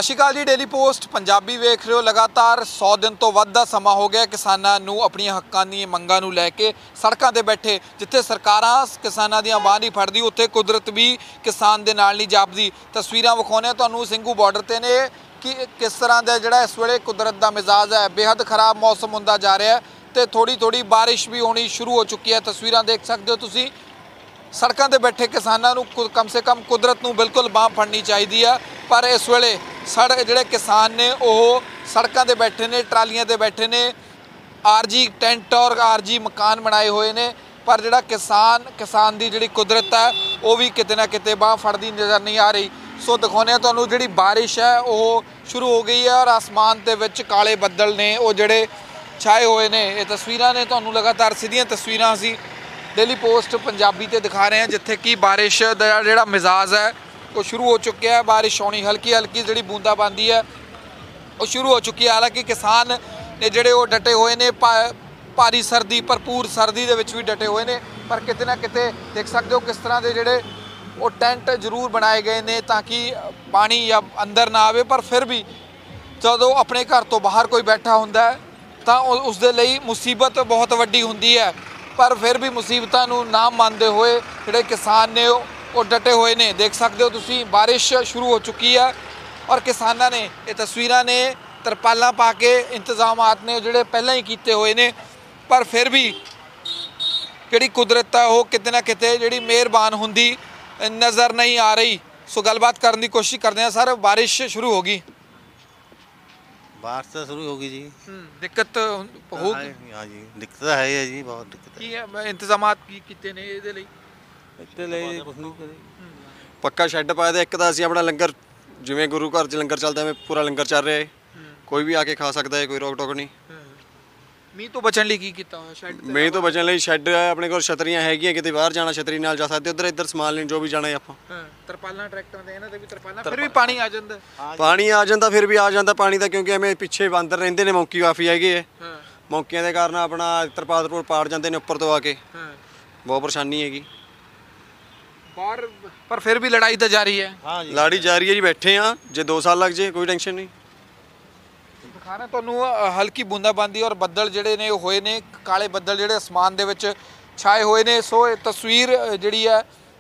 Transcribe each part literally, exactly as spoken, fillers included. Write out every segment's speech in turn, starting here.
सत श्री अकाल जी। Daily post Punjabi वेख रहे हो। लगातार सौ दिन तो वध दा समा हो गया किसानां नूं अपनी हक्कां दी मंगां नूं लैके सड़कां ते बैठे। जिथे सरकारां किसानां दी बांह नहीं फड़दी उत्थे कुदरत भी किसान दे नाल नहीं जापदी। तस्वीरां विखाउने तुहानूं ਸਿੰਘੂ बॉर्डर ते ने कि किस तरह का जिहड़ा इस वेले कुदरत का मिजाज है। बेहद खराब मौसम हुंदा जा रहा है तो थोड़ी थोड़ी बारिश भी होनी शुरू हो चुकी है। तस्वीरां देख सकते हो तुसीं। सड़कों पर बैठे किसानों को कम से कम कुदरत को बिल्कुल बांह फड़नी चाहिए है, पर इस वेले सड़ जोड़े किसान ने वो सड़कों पर बैठे ने, ट्रालियां पर बैठे ने, आरजी टेंट और आरजी मकान बनाए हुए ने, पर जोड़ा किसान किसान की जी कुदरत है वो भी किते ना किते बांह फड़ती नज़र नहीं आ रही। सो दिखाने तुहानूं जी बारिश है वो शुरू हो गई है और आसमान के विच काले बदल ने वो जोड़े छाए हुए ने। ये तस्वीरां ने तुहानूं लगातार सीधियां तस्वीरां असीं डेली पोस्ट पंजाबी ते दिखा रहे हैं जिथे कि बारिश का जोड़ा मिजाज है वो शुरू हो चुका है। बारिश होनी हल्की हल्की जी बूंदाबांदी है वो शुरू हो चुकी है। हालांकि किसान ने जोड़े वो डटे हुए ने, पा भारी सर्दी भरपूर सर्दी के भी डटे हुए ने, पर किते ना किते देख सकते हो किस तरह के जोड़े वो टेंट जरूर बनाए गए ने ताकि पानी या अंदर ना आवे। पर फिर भी जो अपने घर तो बाहर कोई बैठा होंदा है तो उसके लिए मुसीबत बहुत वड्डी हुंदी है, पर फिर भी मुसीबतों को ना मानते हुए जोड़े किसान ने वो डटे हुए ने। देख सकते हो तुसीं बारिश शुरू हो चुकी है और किसानों ने ये तस्वीरां ने तरपालां पा के इंतजामात ने जोड़े पहले ही किए हुए ने, पर फिर भी जिहड़ी कुदरत है वो किते ना किते जिहड़ी मेहरबान हुंदी नज़र नहीं आ रही। सो गलबात करने की कोशिश करते हैं। सर, बारिश शुरू होगी? बारिश तो शुरू होगी जी। दिक्कत होगी? हाँ जी, दिक्कत है है जी, बहुत दिक्कत है। इंतजामात की किते ने ਇਹਦੇ ਲਈ? ਇੱਥੇ ਲਈ ਕੁਝ ਨਹੀਂ ਕਰੇ। ਪੱਕਾ ਸ਼ੈੱਡ ਪਾਇਆ ਤੇ ਇੱਕ ਤਾਂ ਅਸੀਂ ਆਪਣਾ ਲੰਗਰ ਜਿਵੇਂ ਗੁਰੂ ਘਰ 'ਚ ਲੰਗਰ ਚੱਲਦਾ ਐਵੇਂ ਪੂਰਾ ਲੰਗਰ ਚੱਲ ਰਿਹਾ ਹੈ। ਕੋਈ ਵੀ ਆ ਕੇ ਖਾ ਸਕਦਾ ਹੈ, ਕੋਈ ਰੋਕ ਟੋਕ ਨਹੀਂ। ਮੀਂਹ ਤੋਂ ਬਚਣ ਲਈ ਕੀ ਕੀਤਾ ਹੋਇਆ ਸ਼ੈੱਡ? ਮੀਂਹ ਤੋਂ ਬਚਣ ਲਈ ਸ਼ੈੱਡ ਹੈ ਆਪਣੇ ਕੋਲ, ਛਤਰੀਆਂ ਹੈਗੀਆਂ, ਕਿਤੇ ਬਾਹਰ ਜਾਣਾ ਛਤਰੀ ਨਾਲ ਜਾ ਸਕਦੇ, ਉੱਧਰ ਇੱਧਰ ਸਮਾਨ ਲੈਣ ਜੋ ਵੀ ਜਾਣਾ ਹੈ ਆਪਾਂ। ਤਰਪਾਲਾਂ ਟਰੈਕਟਰਾਂ ਦੇ ਇਹਨਾਂ ਤੇ ਵੀ ਤਰਪਾਲਾਂ, ਫਿਰ ਵੀ ਪਾਣੀ ਆ ਜਾਂਦਾ? ਪਾਣੀ ਆ ਜਾਂਦਾ, ਫਿਰ ਵੀ ਆ ਜਾਂਦਾ ਪਾਣੀ ਤਾਂ, ਕਿਉਂਕਿ ਐਵੇਂ ਪਿੱਛੇ ਬਾਂਦਰ ਰਹਿੰਦੇ ਨੇ, ਮੌਂਕੀ ਕਾਫੀ ਹੈਗੇ ਹੈ। ਮੌਂਕੀਆਂ ਦੇ ਕਾਰਨ ਆਪਣਾ ਤਰਪਾਲ ਤਰਪੂਲ ਪਾੜ ਜਾਂਦੇ ਨੇ ਉੱਪਰ ਤੋਂ ਆ ਕੇ, ਬਹੁਤ ਪਰੇਸ਼ਾਨੀ ਹੈਗੀ ਬਾਹਰ। पर फिर भी लड़ाई तो जारी है। हाँ जी, लड़ाई जारी है जी। बैठे हाँ, जो दो साल लग जाए कोई टेंशन नहीं। दिखाना तुहानूं हल्की बूंदाबांदी और बदल जिहड़े ने होए ने, काले बदल जिहड़े आसमान दे विच छाए हुए ने। सो ये तस्वीर जिहड़ी है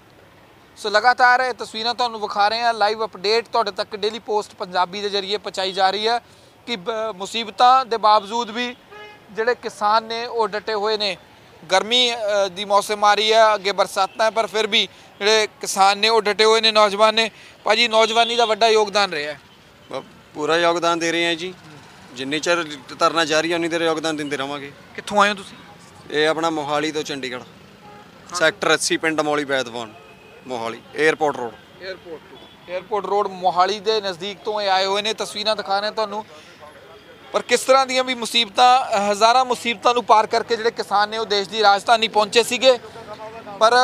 सो लगातार ये तस्वीरां तुहानूं विखा रहे हैं। लाइव अपडेट तुहाडे तक डेली पोस्ट पंजाबी के जरिए पहुँचाई जा रही है कि मुसीबतां दे बावजूद भी जिहड़े किसान ने वो डटे हुए ने। गर्मी की मौसम आ रही है, अगे बरसातां, पर फिर भी जोड़े किसान ने वो डटे हुए ने, नौजवान ने। भाजी, नौजवानी का वड्डा योगदान रहा है? पूरा योगदान दे रहे हैं जी, जिन्नी चर धरना जारी है उन्नी देर योगदान देंदे रहांगे। कित्थों आए हो तुसीं? ये अपना मोहाली तो चंडीगढ़ सैक्टर अस्सी पिंड Mauli Baidwan Mohali airport road. Airport airport road Mohali के नज़दीक तो ये आए हुए ने। तस्वीरां दिखा रहे हैं तुहानूं, पर किस तरह दी भी मुसीबतां, हज़ारां मुसीबतां नूं पार करके जिहड़े किसान ने वो देश की राजधानी पहुंचे सीगे, पर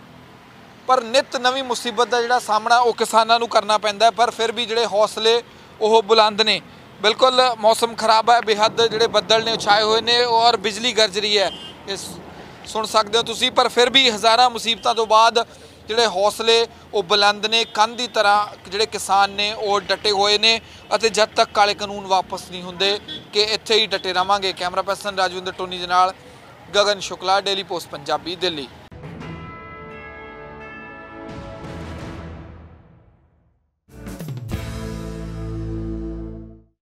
पर नित नवीं मुसीबत का जिहड़ा सामना वो किसानां नूं करना पैंदा है। पर फिर भी जिहड़े हौसले वो बुलंद ने। बिल्कुल मौसम खराब है, बेहद जिहड़े बदल ने छाए हुए ने और बिजली गरज रही है, इस सुन सकते हो तुसीं। पर फिर भी हज़ारां मुसीबतां तो बाद जिहड़े हौसले वो बुलंद ने। कंध की तरह जिहड़े किसान ने वो डटे हुए ने अते जद तक काले कानून वापस नहीं हुंदे कि इत्थे ही डटे रहांगे। कैमरा पर्सन राजविंदर टोनी दे नाल गगन शुक्ला, डेली पोस्ट पंजाबी, दिल्ली।